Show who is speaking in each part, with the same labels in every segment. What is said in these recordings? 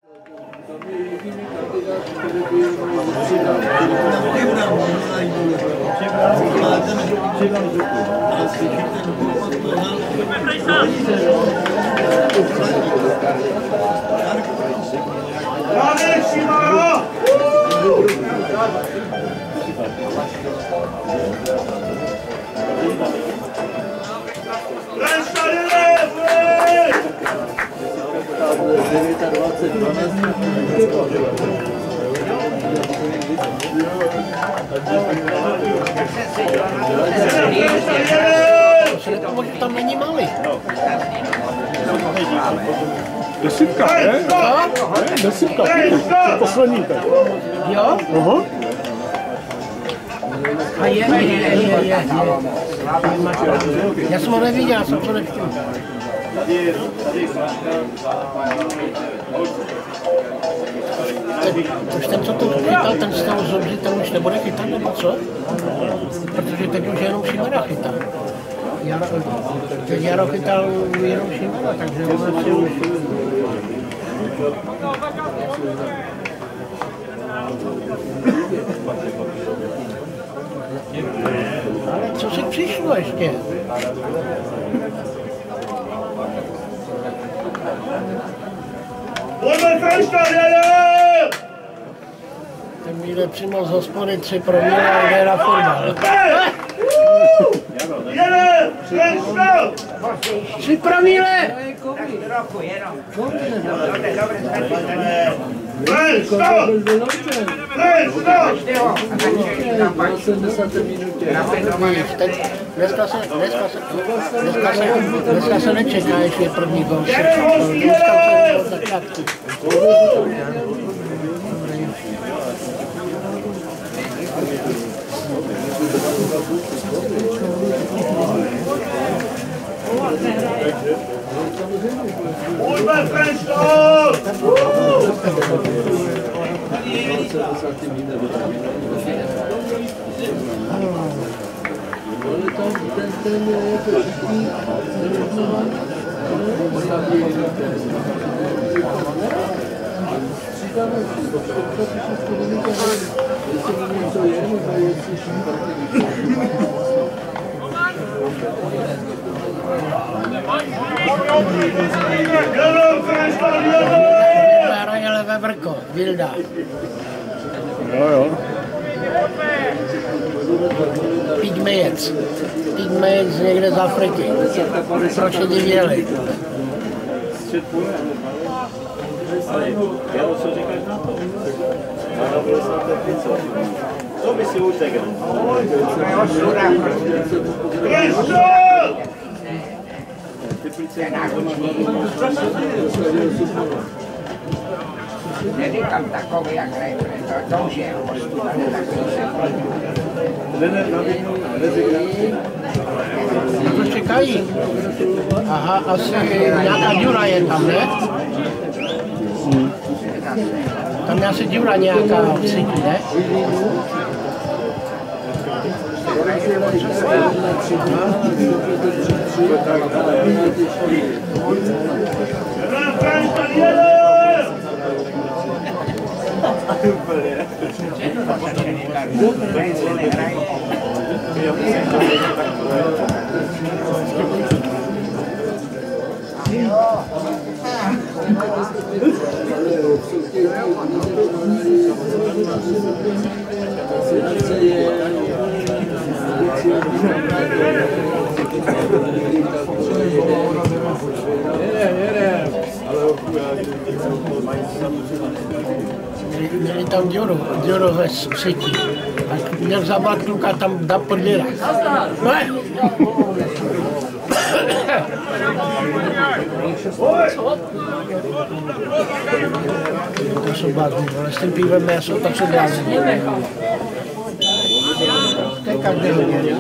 Speaker 1: Tam není malý.
Speaker 2: Desítka, ne? Desítka, poslední tak.
Speaker 1: Jo?
Speaker 2: Aha.
Speaker 1: A je. Já jsem ho neviděl, jsem to nechtěl. Už ten, co to chytal, ten z toho zobří, ten už nebude chytat, nebo co? Protože teď už jenom Šimera chytá. Teď Jaro chytal jenom Šimera, takže on asi už... Ale co si přišlo ještě? Ten míle přímo z hospody 3 promile a jde na fotbal. 3 promile! Dneska se nečeká, ještě je první gol. Je levé brko, Vilda.
Speaker 2: Jo.
Speaker 1: Pygmejec někde z Afriky. Proč je divěli?
Speaker 3: Co říkáš na to? Co by si utekl?
Speaker 4: Neříkám takový, jak nejprve, to už je ostuda,
Speaker 1: To čekají. Aha, asi nějaká děura je tam, ne? Tam je asi děura nějaká v síti, ne? Měli tam děru ve síti. A měl zabrat kluka tam dát podběrat. To jsou blázni, ale s tím pívem měso, tak jsou blázni. To je každý hodně.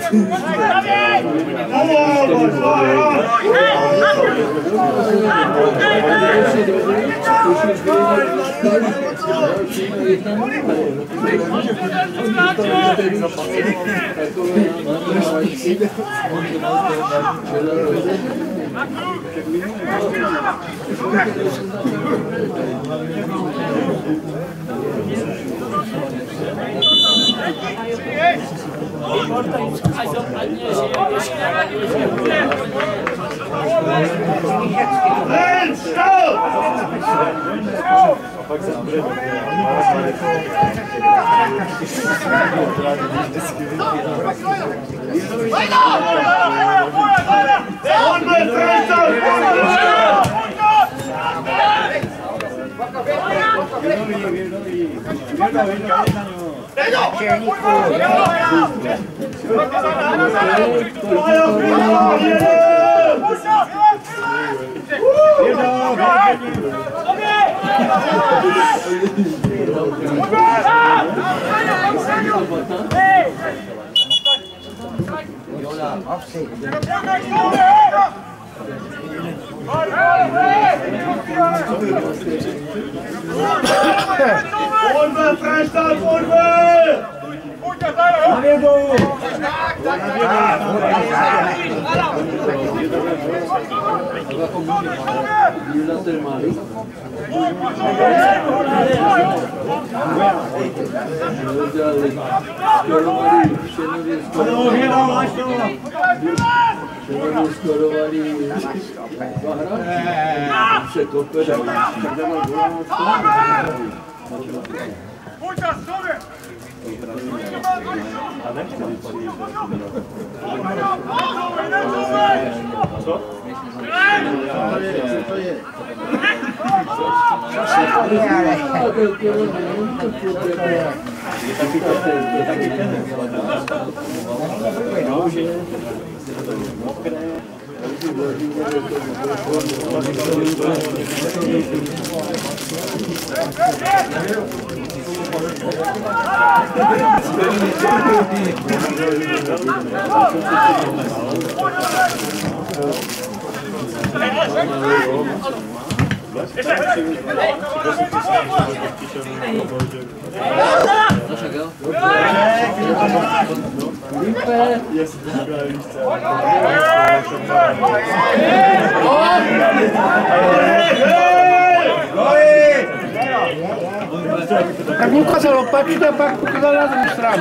Speaker 1: Tak mu ukázal opačně a pak ukázal na druhou stranu.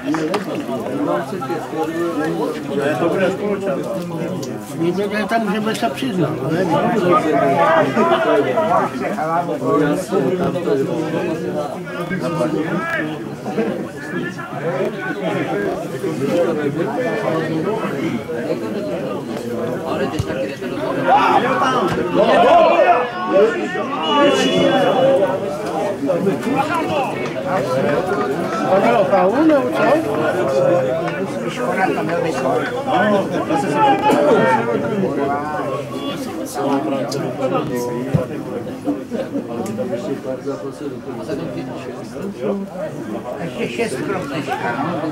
Speaker 1: Někde tam můžeme se přiznat, nevím. Ano, Paul, nebo co?
Speaker 4: Škoda to byl vysoký. Ještě 6 krok dneška, no.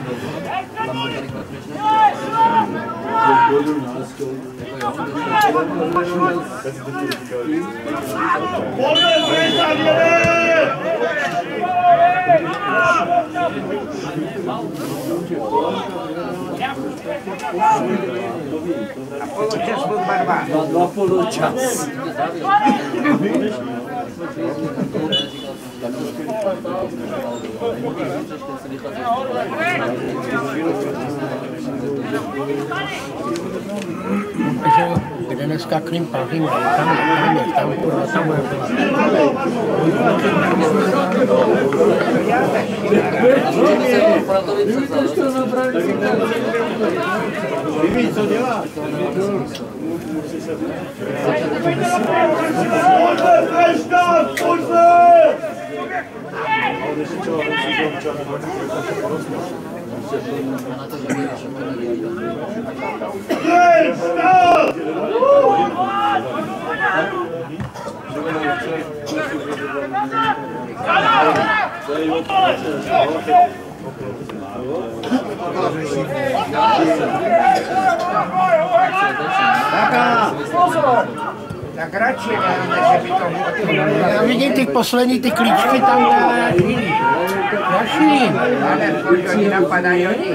Speaker 4: A poločas byl barva.
Speaker 5: Na poločas.
Speaker 1: Kde dneska Klimpa, tam kurva, tam
Speaker 3: Vivi, co děláš?
Speaker 4: Tak radši ne, že by to bylo.
Speaker 1: Já vidím ty poslední ty klíčky tam další.
Speaker 4: Ale proč oni napadají oni?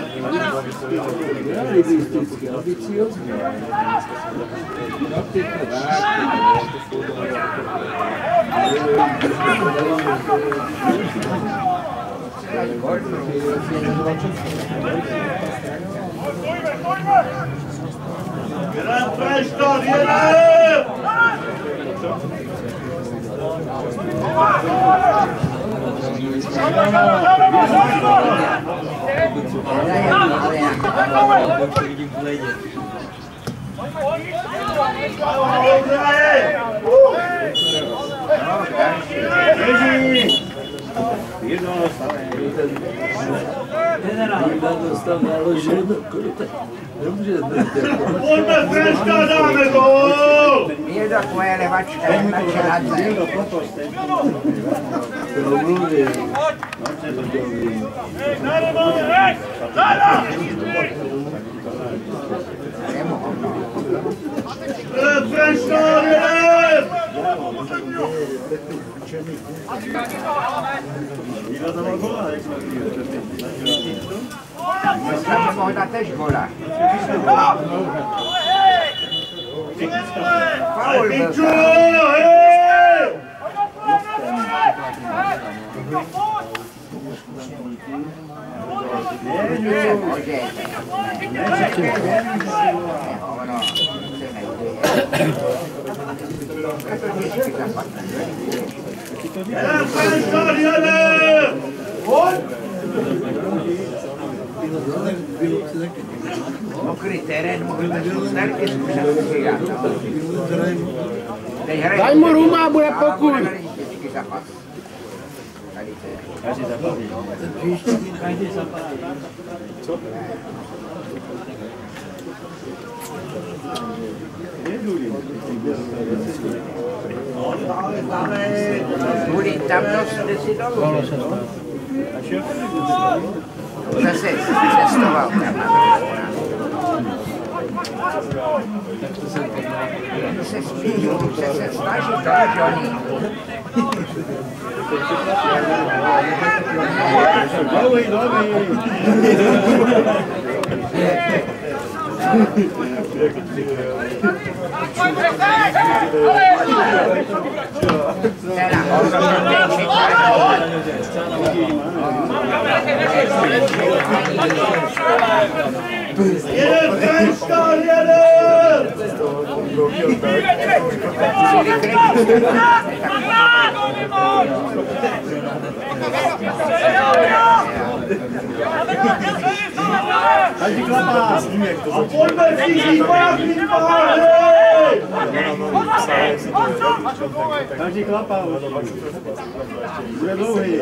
Speaker 3: Jeden Freistaat, jeden! Pojďme Freistaat, dáme gól!
Speaker 4: Je to tvoje levačka, takže na zem.
Speaker 3: Freistaat, jeden!
Speaker 4: Dneska by mohl dát tež gola. Faul byl
Speaker 3: Piču,
Speaker 4: tam.
Speaker 3: hej! Jeden Freistaat, jeden!
Speaker 4: Mokrý terén, můžeme snadky zkušat přidat.
Speaker 1: Daj mu ruma, bude pokoj.
Speaker 4: Bude tam jde si dolů. Zase cestoval tam. Se spíš, se snaží to, Johnny.
Speaker 3: Jeden Freistaat, jeden! A pojďme všichni pákli pár, hej!
Speaker 2: Každý klapá. Bude dlouhý.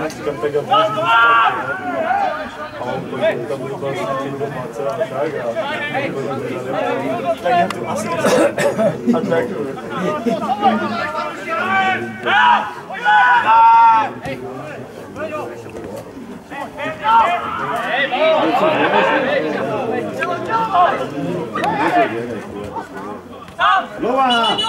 Speaker 2: Lova!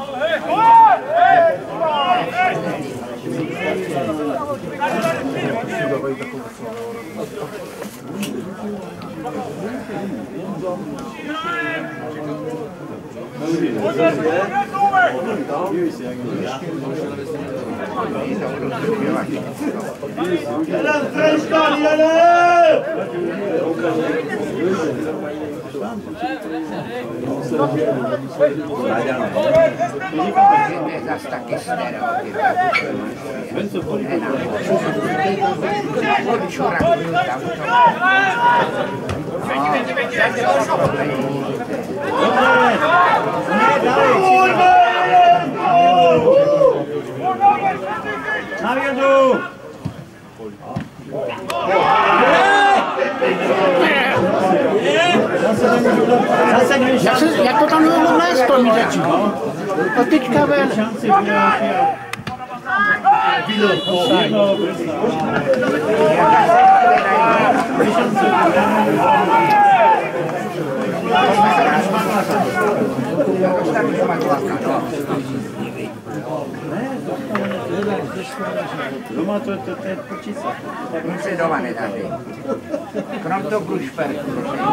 Speaker 3: Jeden Freistaat, jeden!
Speaker 4: Zas taky stereotyp. Odčura, tam
Speaker 2: Na vědu!
Speaker 1: Jak to tam bylo vlézt, to mi začíná. A teďka ven.
Speaker 2: Doma to je počíca.
Speaker 4: Krom se doma nedaří. Krom to Grušperku.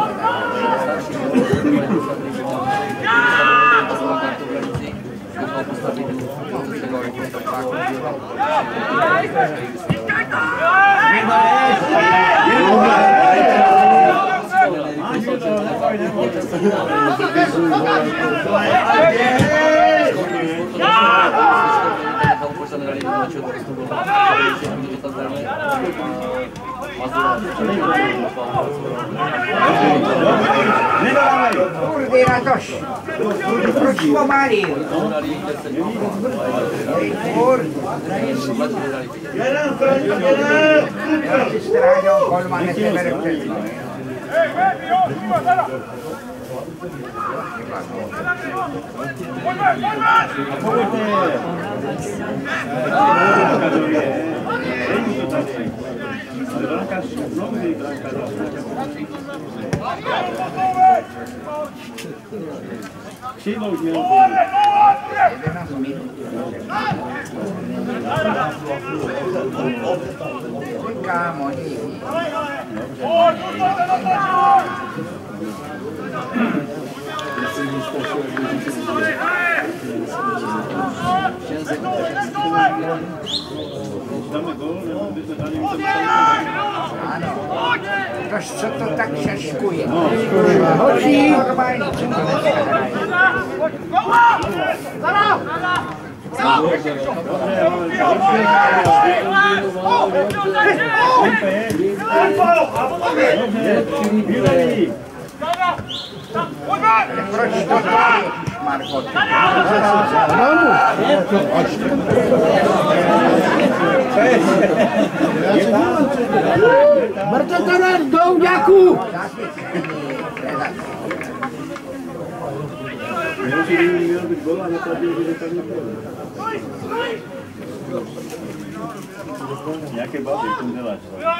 Speaker 4: Kurde, Ratoš, proč pomalil?
Speaker 3: Jeden, František, jeden!
Speaker 4: Já si strážil, Kolman nesebere před mnou.
Speaker 2: Křídlo už mělo.
Speaker 4: 11 minut. Kámo, ano. Tož co to tak šaškuje? Hoří! Normální, co to dneska hraje. Proč to děláš, Marko?
Speaker 1: Mrte to do uděku!
Speaker 2: Měl být gol a neplatil, že to nebylo. Nějaké baby, to děláš.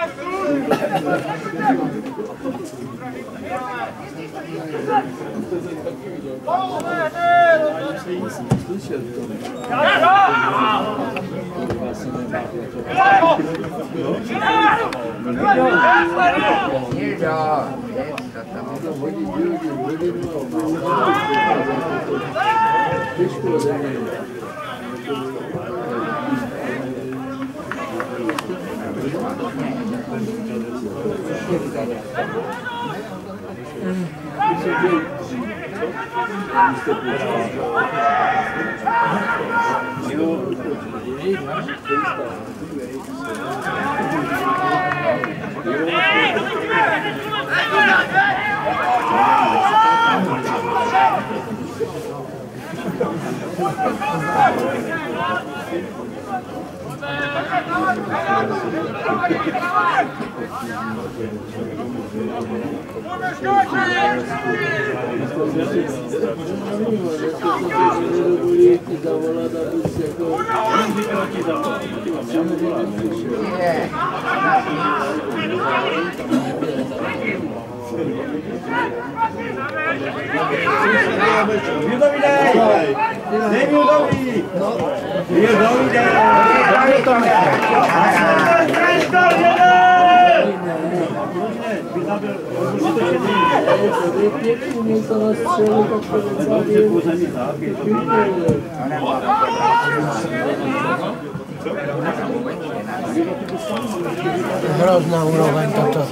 Speaker 1: Hrozná úroveň toto.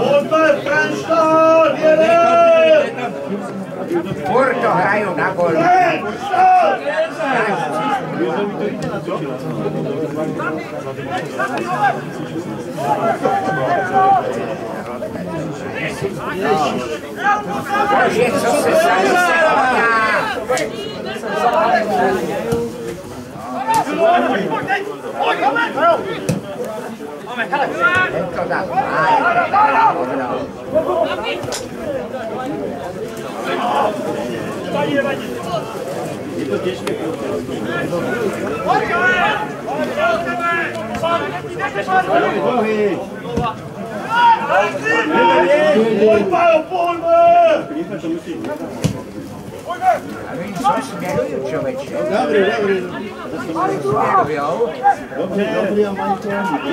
Speaker 4: Furt to hraju na gol. Bože, co se stane, se to dá.
Speaker 2: Je to těžké.
Speaker 4: A oni co směrují, člověče?
Speaker 2: Dobrý.
Speaker 4: Směrujou.
Speaker 2: Dobře, dobrý a mají to.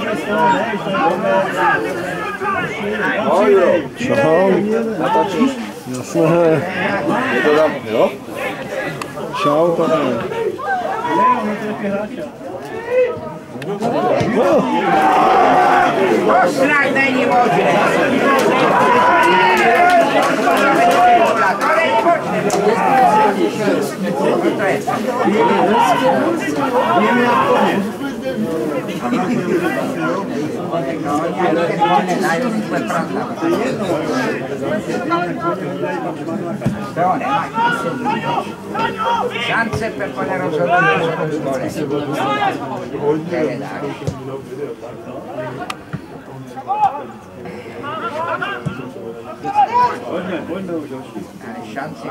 Speaker 5: Čau. Natočíš? Jasné. Je to tam, jo? Čau, pane.
Speaker 4: To snad není možné. To není možné. To nemá šance Pepo nerozhodnout o škole. To je tak.
Speaker 2: Pojďme už další.
Speaker 4: Ale šanci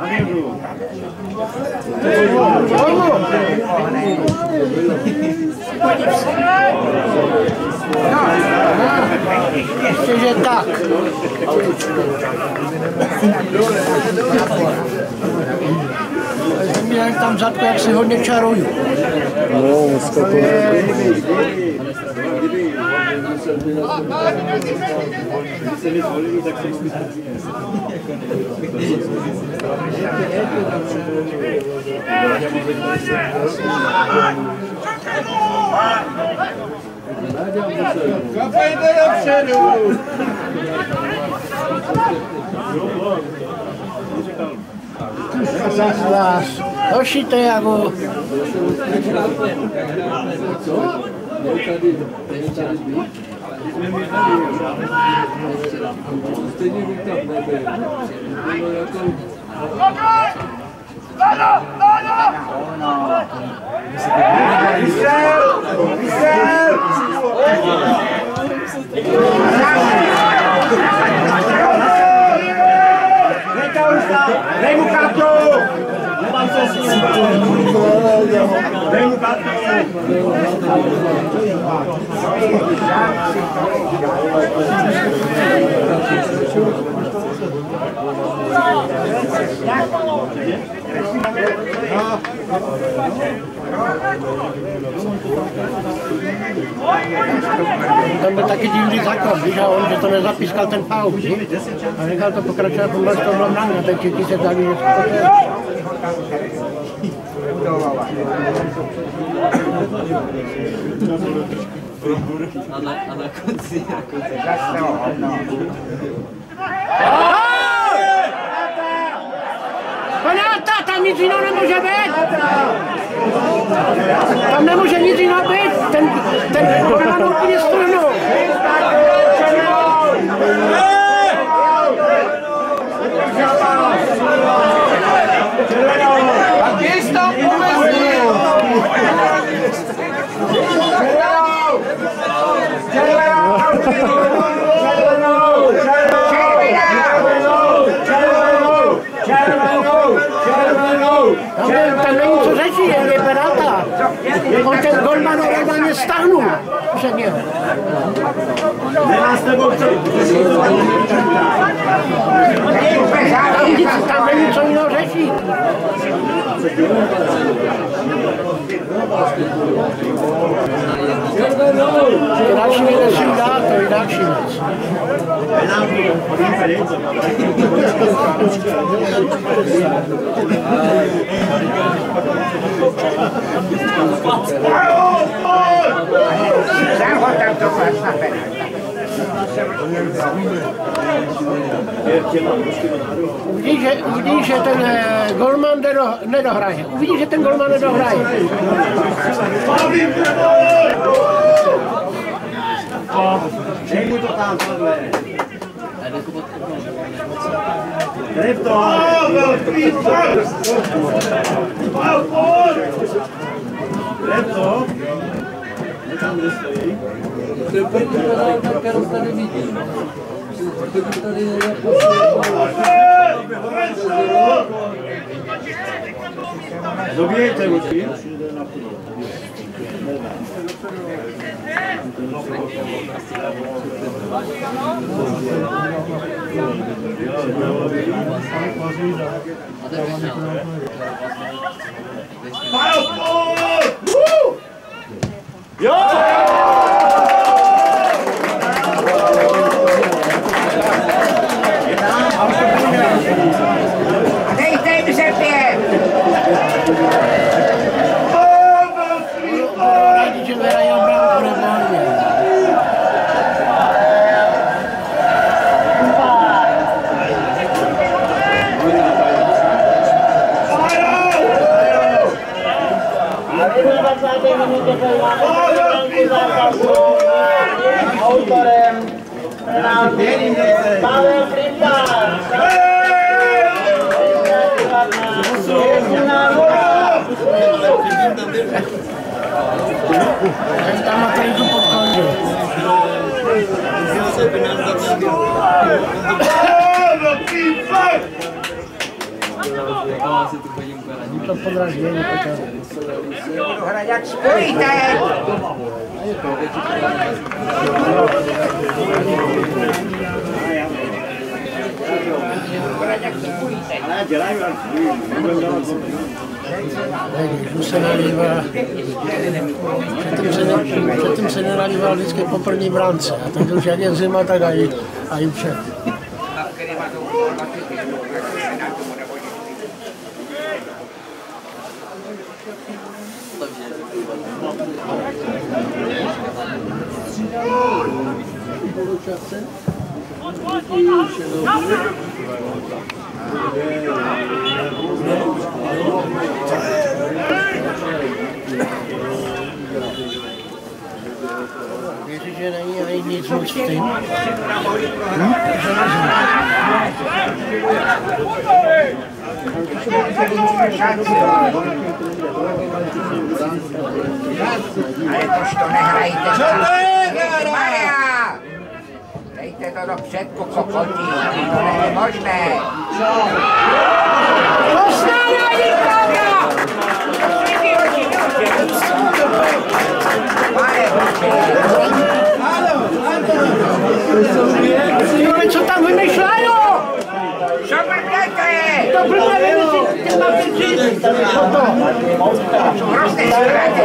Speaker 1: Ještě tak. Mě tam zadku, jak si hodně čaruju.
Speaker 5: No, dneska to
Speaker 2: se mi zvolili, tak se musí
Speaker 3: Kapejte dopředu!
Speaker 1: Zas vás. Hošíte jako.
Speaker 6: Stejně bych tam nebyl. Bylo jako...
Speaker 3: Dej mu kartu! Nebám se s ním! Dej mu kartu!
Speaker 1: Tam byl taky divný zákon, víš, a on, že to nezapískal ten faul, a nechal to pokračovat po mladou bránu, a ten Čeky se dali, že
Speaker 6: A na konci
Speaker 1: Panáta, tam nic jiného nemůže být! Tam nemůže nic jiného být! Ten Gorman úplně strhnul!
Speaker 3: A když tam pomyslil!
Speaker 1: Tam není co řešit, je penalta. On ten Gorman normálně stáhnul před něho.
Speaker 2: Nemá s tebou co?
Speaker 1: Tam není co jiného řešit. To další věc nesmí dát, to je další věc. Uvidíš, že ten golman nedohraje. Uvidíš, že ten golman nedohraje.
Speaker 2: Dej mu to tam, tohle. Dej to. Dej to. Tam kde stojí.
Speaker 6: to je první penálka, kterou tady vidím. Kdyby tady
Speaker 2: Dobijejte, určitě.
Speaker 4: Dejte se pět!
Speaker 1: Že vyhrají obránku nemohli.
Speaker 7: Autorem Pavel Frimpár.
Speaker 1: Tam má tady tu podkondu. To podraždění.
Speaker 4: Budu hrát jak spojíte!
Speaker 1: Se nalívá, předtím se nenalíval vždycky po první bránce, a tak už jak je zima, tak a i před. Věřím, že není ani nic moc s tím.
Speaker 4: Ale tož to nehrajte. Maria! Dejte to do předku, kokotí, to není možné. Posnádání koga!
Speaker 1: Pane, co tam vymýšlejí?
Speaker 4: Co blbnete?
Speaker 1: To blbne vymyslí, ty máte říct.
Speaker 4: Prostě zkráťte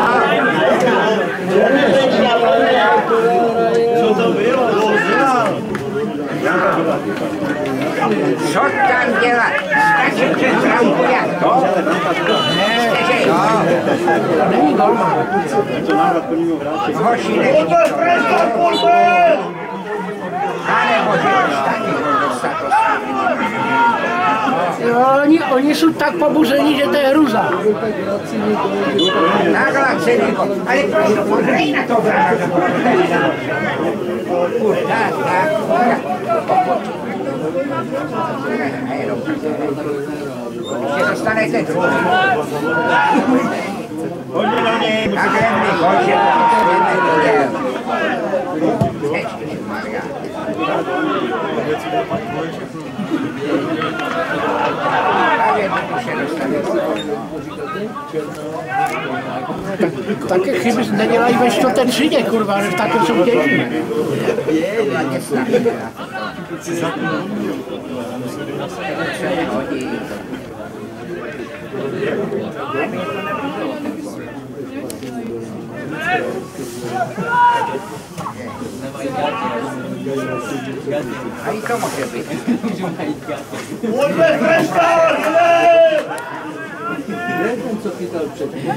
Speaker 2: Co to bylo?
Speaker 4: Co tam dělat? Stačí přes rampu jak to? Jste, že jo?
Speaker 1: Není golman.
Speaker 4: Hoši, není to. Ale může taky dostat
Speaker 1: Jo, oni jsou tak pobuzení, že to je hruza.
Speaker 4: takhle přediko. Ale prosím, podrej na to bráno. Tak. Ještě dostanete druhý.
Speaker 2: Hodně na něj.
Speaker 4: Takhle mi hoši, pokud neviděl. Ježišmarja.
Speaker 1: Také chyby nedělají ve čtvrté třídě, kurva, ale v také soutěži.
Speaker 4: A i to může být.
Speaker 2: Odved Freštar!
Speaker 6: Ten, co chytal předtím.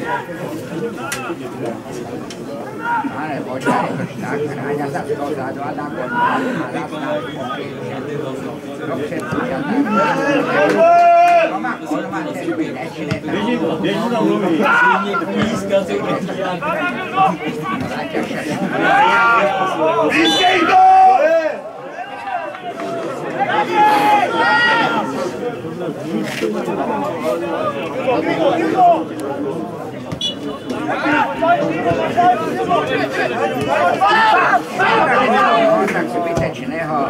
Speaker 4: Ale možná je to tak, hráďa za to zádu a dám to má dobře, Toma Kolman ten by nečne tam.
Speaker 2: Běž tam mluví. Pískej to!
Speaker 4: Tak zbytečného.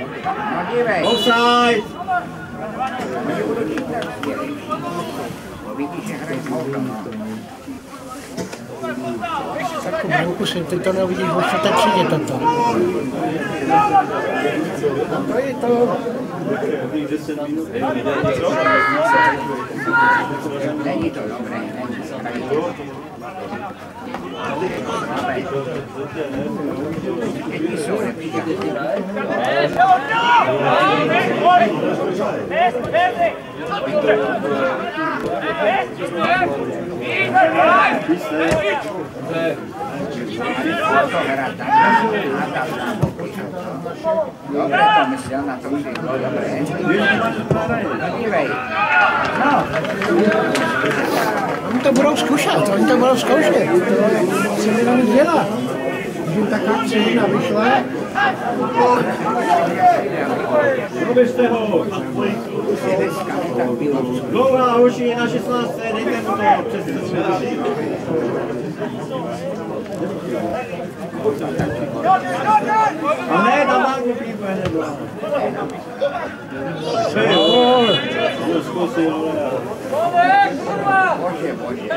Speaker 4: No dívej.
Speaker 2: Offside!
Speaker 4: vidíš, že hrají holkama.
Speaker 1: Takovou neukusím, ty to neuvidíš v 4. třídě toto. To je to.
Speaker 4: Není to dobré, děti jsou lepší. Dobre, to myslel na to všechno, dobré. Dívej. No.
Speaker 1: Oni to budou zkoušet, co mi nám dělat. Když jim taká křivina vyšla.
Speaker 2: Roběžte ho! Dlouhá hoši na 16. dejte mu to přes celou. A ne, na banku pípe nebo.
Speaker 4: Bože, bože.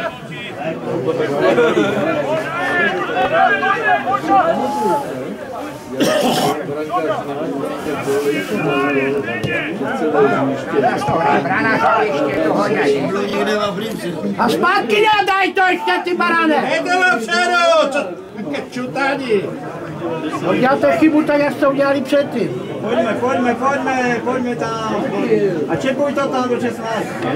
Speaker 1: A zpátky daj to ještě, ty barane!
Speaker 3: Jdeme předu! Co? Jaké čutání!
Speaker 1: Uděláte chybu tak, jak jste udělali předtím.
Speaker 2: Pojďme tam. A čepuj to tam do 16.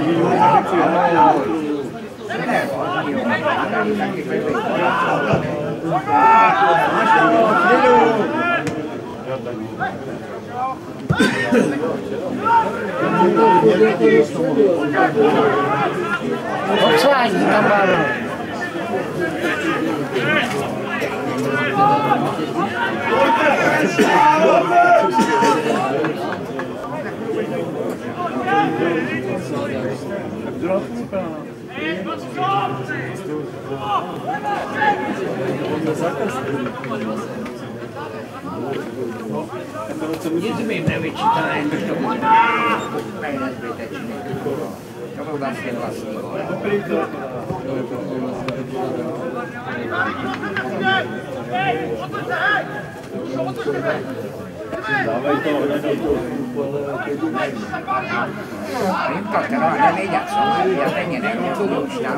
Speaker 1: Odsáď tam báno.
Speaker 4: Nic mi nevyčítá, jen když to bude nezbytečný. To byl vlastně vlastní gól. Jim to trvá nevědět, co mají, já stejně nebudu už tam.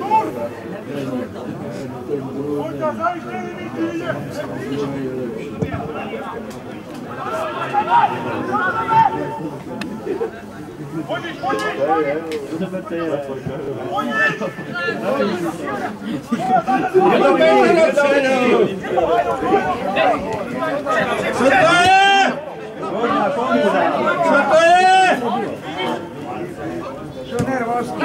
Speaker 3: Co to je? Co to je?
Speaker 4: Jsou nervózní,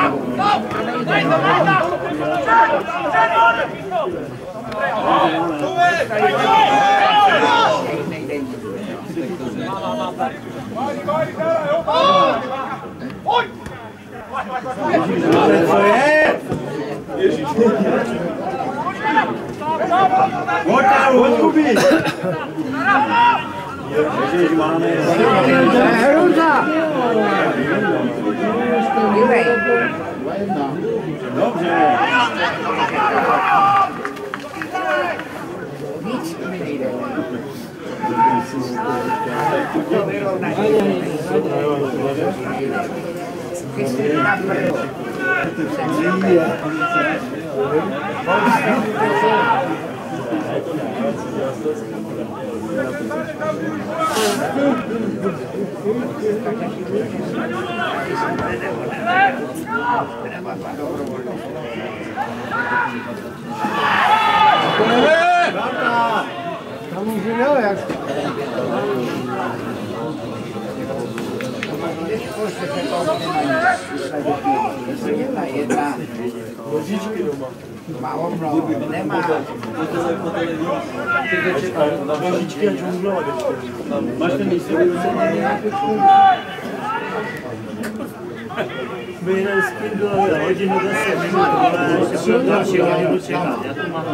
Speaker 3: Co je? Hoď Kubi! Ježiš, máme...
Speaker 1: Hruza!
Speaker 4: dívej.
Speaker 2: Dobře.
Speaker 4: Nic mi nejde. Ty jsi na prvo.
Speaker 1: Tam už jak...
Speaker 4: Jedna. Má omlouvku, nemá.
Speaker 2: Nožičky a džunglovat ještě. Máš ten místo? My jen s tím bylo hodinu 10 minut, ale ještě bylo další hodinu čekat. Já to mám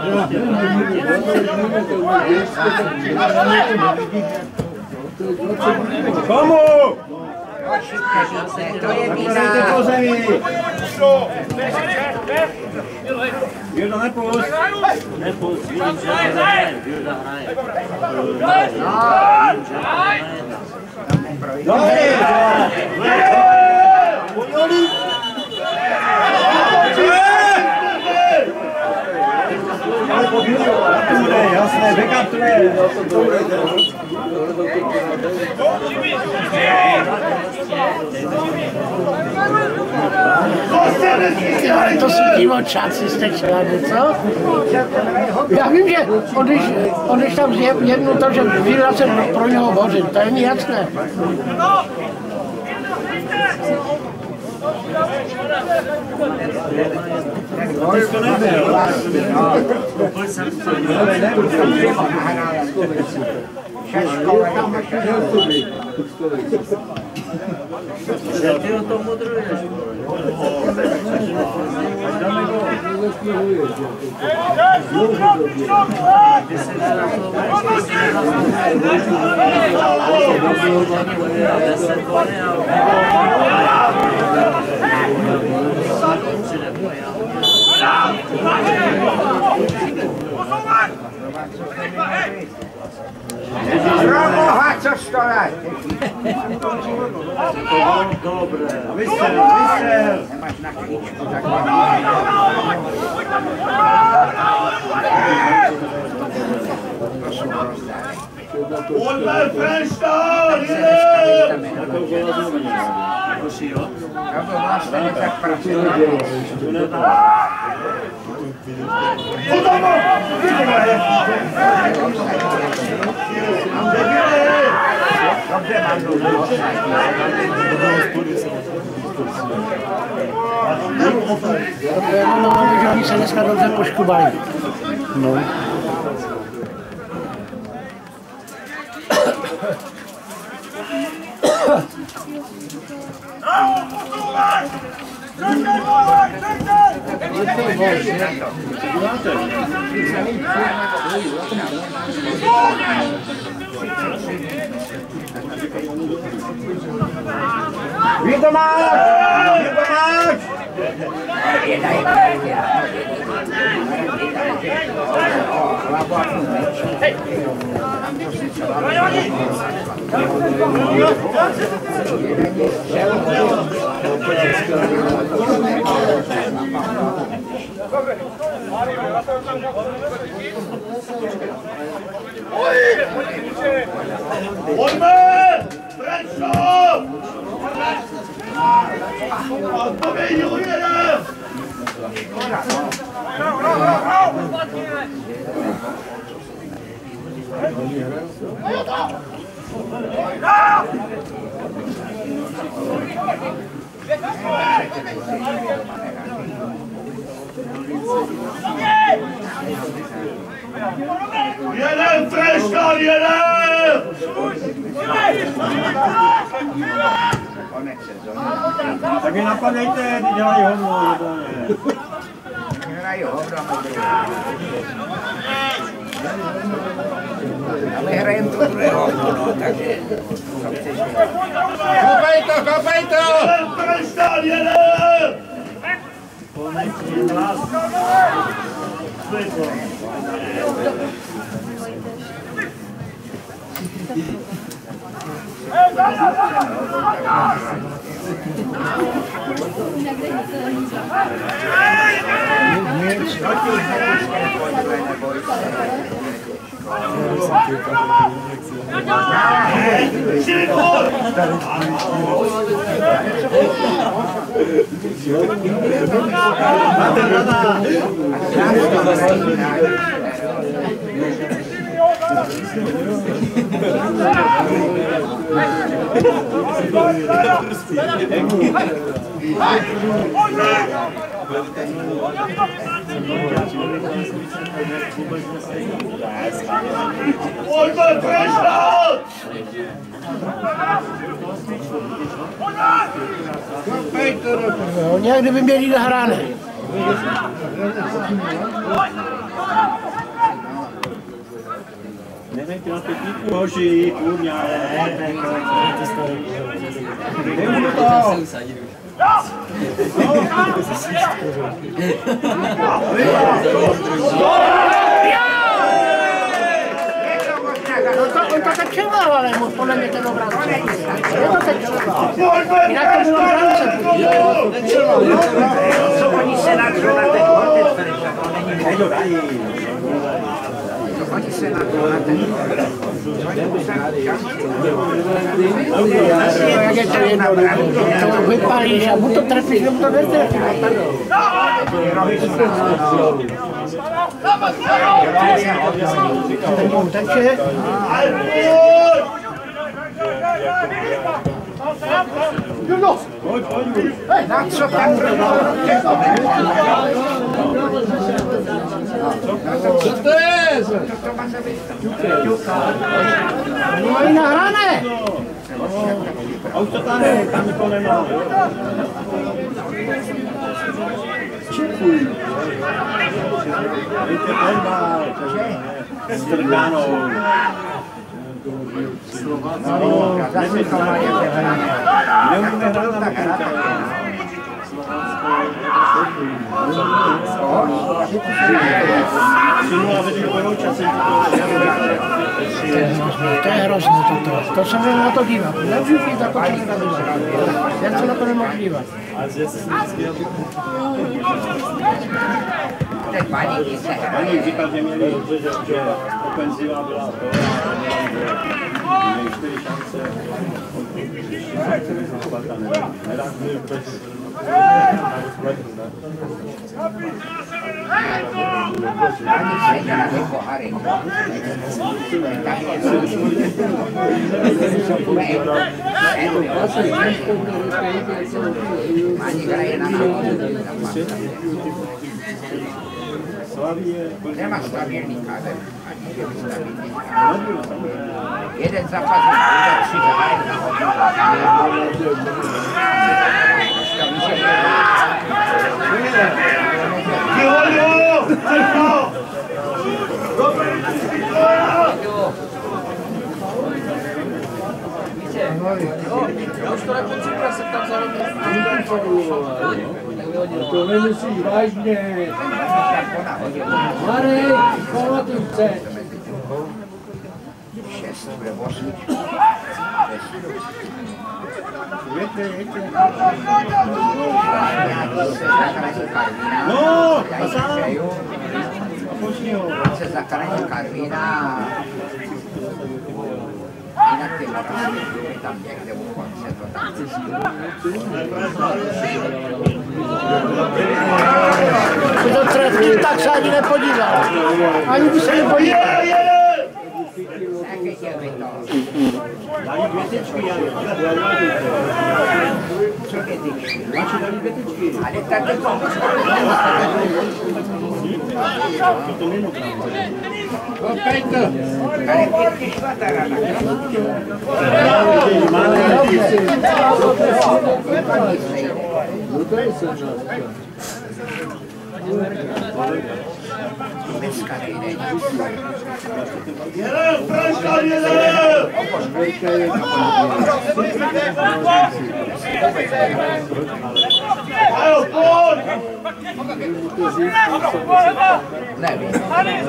Speaker 3: Komu?
Speaker 4: To je vína.
Speaker 3: Po zemi. Jirda, nepust.
Speaker 2: Nepust, vidím, že to hraje. Jirda hraje.
Speaker 3: Jasné, vykaptuje.
Speaker 1: To jsou ti očáci z té čelady, co? Já vím, že on když tam jednu to, že Víla se pro něho bořil, to je mi jasné.
Speaker 2: Ty o tom modruješ.
Speaker 4: Romoha, co stojí?
Speaker 3: Dobré. Vystřel.
Speaker 4: Nemáš na klíčku, tak
Speaker 3: Pojďme, Frenštál,
Speaker 4: já to vlastně tak pracuji. Dobře, mám dlouho.
Speaker 1: No, že oni se dneska dobře poškubají. No.
Speaker 3: Pojďme! Frenštál! Odpověď, ujedem! Jeden, Frenštál, jeden! Tak je napadejte, dělají hovno.
Speaker 4: Hrají hovno, ale hrajeme to druhé hovno, no, takže... Kopej to!
Speaker 3: Jeden, Frenštál, jeden!
Speaker 2: Konečný hlas. Světlo.
Speaker 3: Pojďme, Frenštál!
Speaker 1: Nějak kdyby měli nahrané.
Speaker 3: Nenechte na pětníku hoši, kurňa. Nemůžu to.
Speaker 1: On to tak čelal, ale podle mě ten obránce. Je to tak čelal. Jinak to bylo obránce.
Speaker 4: Co oni se nadřou na ten hortec, to není možné. Oni se nadřou na ten hortec.
Speaker 1: Jak je to jedno, to vypálíš a buď to trefíš, nebo to netrefíš. Takže...
Speaker 4: Na co tam
Speaker 6: Co to je?
Speaker 1: No i nahrané.
Speaker 3: A už to tam je, tam nikoho nemá. Čekuj. Víte, handball. Strkánou. Nemůžeme hrát na Makedonii.
Speaker 1: To je hrozné toto. To se můžu na to dívat. Nevždyť na to dívat. Jen se na to nemohu dívat.
Speaker 3: Oni říkali, že měli, že ofenziva byla to, měli 4 šance, 4 šance, Sparta nedá vůbec.
Speaker 4: Nemá stabilní káder. Jeden zápas je 3 hry na hodinu.
Speaker 6: Já už to na konci se tam to nemyslíš vážně. Marek, pamatuj se.
Speaker 4: 6 bude 8.
Speaker 3: No, a sám.
Speaker 4: Se zachrání Karvína. Jinak ty Moravy tam někde u konce to tam
Speaker 1: Ty to trefky, tak se ani nepodíval. Ani by se nepodíval.
Speaker 3: Dali 2 tečky,
Speaker 4: co 2 tečky? Ale tady to ale 5 švatara na dneska nejde. Nevím.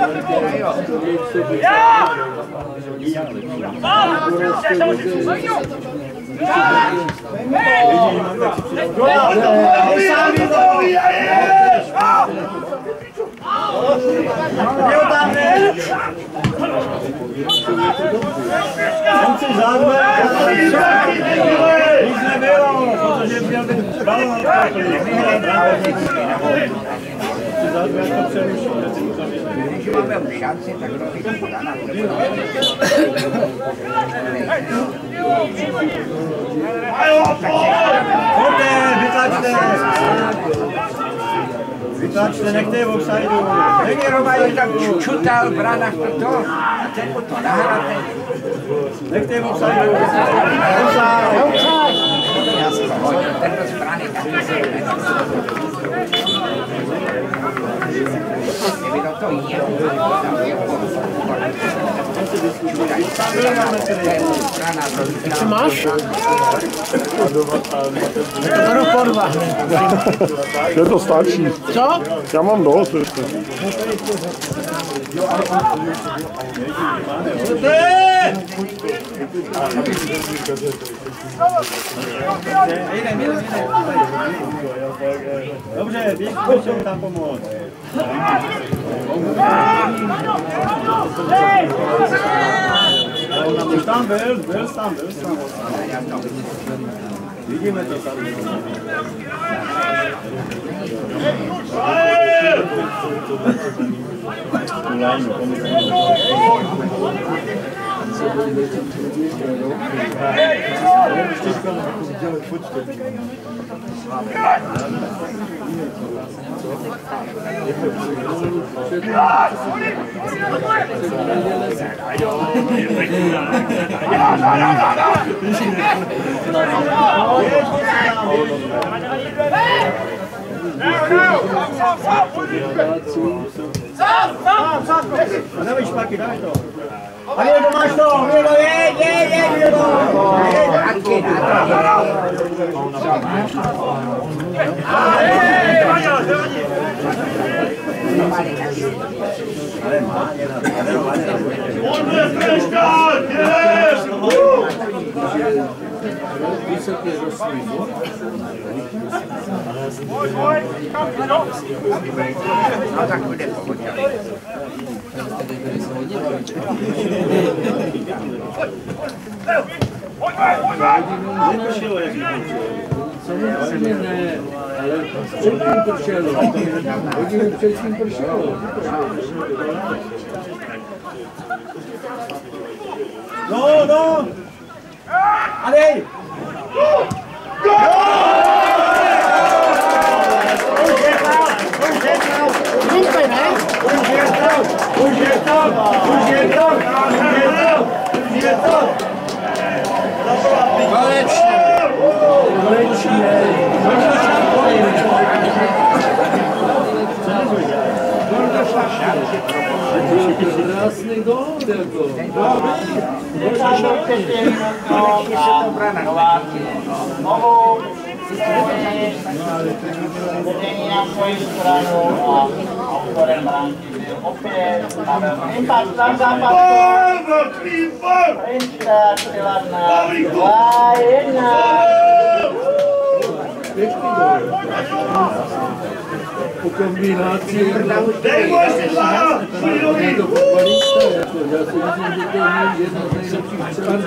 Speaker 3: On si zádme, nic nebylo, protože měl ten balon. Si zádme, jak to přerušil.
Speaker 4: Když máme už šanci, tak to bych dana.
Speaker 3: Pojďte, vytlačte! Vytlačte, nechte je v offsideu.
Speaker 4: Trenérovali tam čutal v branách to a ten mu to nahrál.
Speaker 3: Nechte je v offsideu.
Speaker 4: Ten do strany taky se kdyby to je,
Speaker 1: Jak to máš? To beru po 2.
Speaker 5: Že to stačí.
Speaker 1: Co?
Speaker 5: Já mám dost ještě.
Speaker 3: Dobře, běž tam pomoct. Už tam byl tam. Vidíme to tady. Dawaj szpaki, dawaj to. Amigo, máš to, amigo, jedź,
Speaker 6: Vysoké rostliny.
Speaker 4: No tak bude pohodě.
Speaker 6: Samozřejmě ne, ale předtím pršelo. Hodinu předtím pršelo.
Speaker 3: No! Adej!
Speaker 1: Zrób ne?
Speaker 6: Krásný gól, jako.
Speaker 7: Budení na svoji stranu a autorem branky byl opět Pavel Klimpas na zápasku. Prinčka Přivadná 2-1.
Speaker 6: Po kombinaci je to fotbalista, jako já si myslím, že to je jedna z nejlepších stran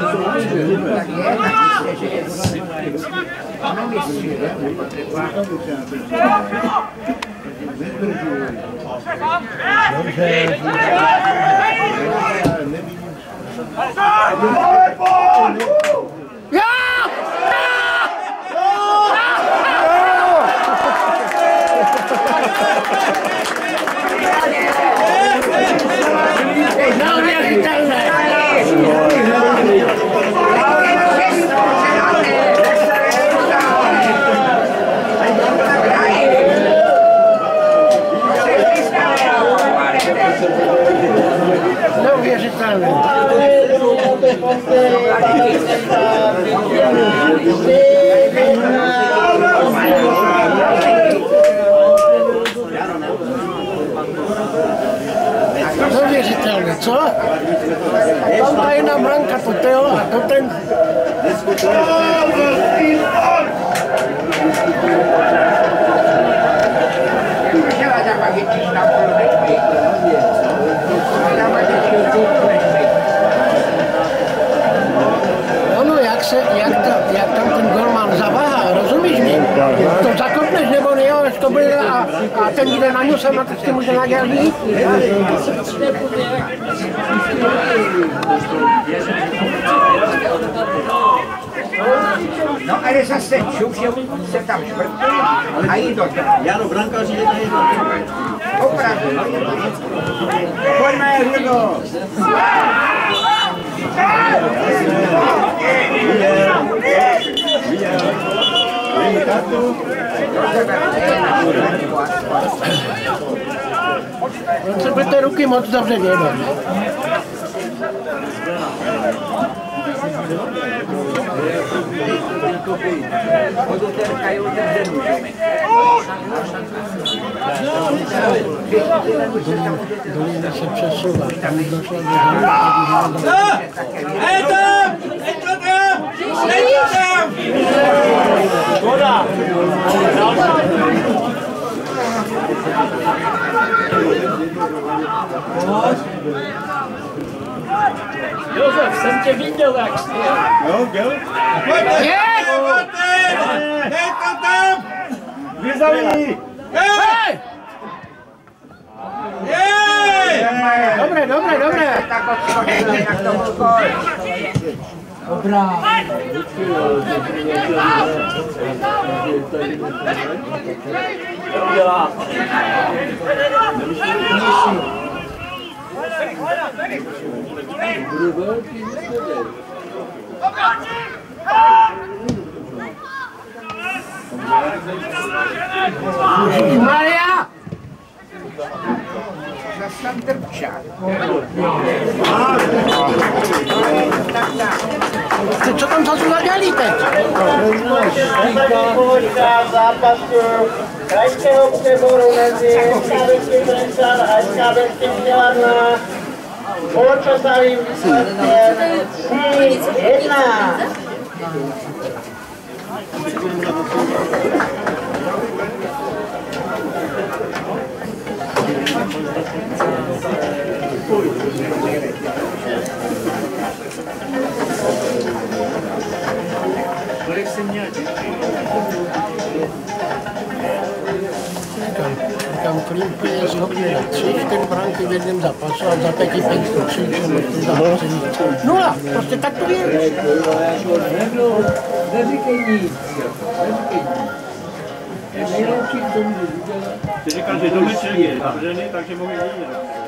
Speaker 1: Neuvěřitelné. Neuvěřitelné, co? Ta jedna branka, to Teo a to ten... Ono, jak tam ten golman zaváhá, rozumíš mi? To zakopneš nebo ne, až to bude a ten jde na ňusem a tak si může nadělat jít.
Speaker 4: No ale zase Šušev se tam švrtí a jí do toho.
Speaker 3: Jano, brankáři je tady.
Speaker 4: Opravdu. Pojďme, Hugo.
Speaker 1: On se by ty ruky moc dobře věděl. Dolina se přesouvá, tam došla do
Speaker 7: Škoda! Josef, jsem tě viděl, jak jsi.
Speaker 3: Jo, děl.
Speaker 6: Dej to tam!
Speaker 3: Vyzaví!
Speaker 1: Hej!
Speaker 6: Jej!
Speaker 1: Dobré, dobré, dobré.
Speaker 4: Tak odskočil, jak to byl gol.
Speaker 1: Dobrá.
Speaker 7: Dělá.
Speaker 1: Maria!
Speaker 4: Zase drpčák.
Speaker 1: Co tam zase zadělí teď?
Speaker 7: Pohoďka zápasu krajského přeboru mezi Skábelským Brensal a Skábelským Děladna. Poločasovým výsledkem 3-1.
Speaker 2: Kolik jsi měl dětí?
Speaker 1: Říkám, Klín úplně zhodně na 3-4 branky v jednom zápasu a za 5 to křičím, možná zápasení. 0, prostě tak to je.
Speaker 6: Neříkej nic. Nejlepší k tomu, že
Speaker 2: Ty říkal, že domeček je zavřený, takže mohl jít.